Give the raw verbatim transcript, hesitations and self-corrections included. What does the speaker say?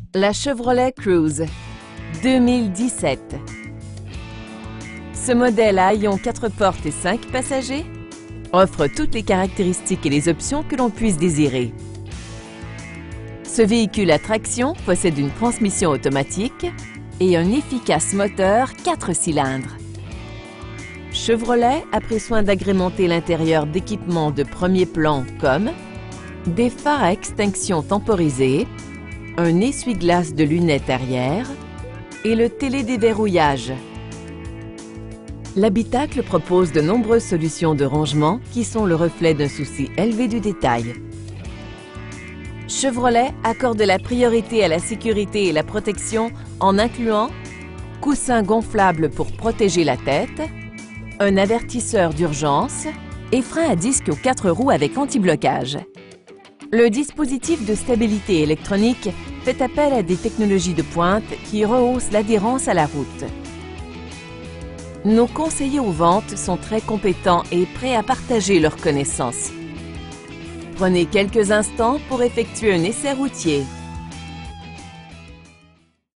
La Chevrolet Cruze deux mille dix-sept. Ce modèle à haillons quatre portes et cinq passagers offre toutes les caractéristiques et les options que l'on puisse désirer. Ce véhicule à traction possède une transmission automatique et un efficace moteur quatre cylindres. Chevrolet a pris soin d'agrémenter l'intérieur d'équipements de premier plan comme des phares à extinction temporisés, un essuie-glace de lunettes arrière et le télédéverrouillage. L'habitacle propose de nombreuses solutions de rangement qui sont le reflet d'un souci élevé du détail. Chevrolet accorde la priorité à la sécurité et la protection en incluant coussins gonflables pour protéger la tête, un avertisseur d'urgence et frein à disque aux quatre roues avec anti-blocage. Le dispositif de stabilité électronique fait appel à des technologies de pointe qui rehaussent l'adhérence à la route. Nos conseillers aux ventes sont très compétents et prêts à partager leurs connaissances. Prenez quelques instants pour effectuer un essai routier.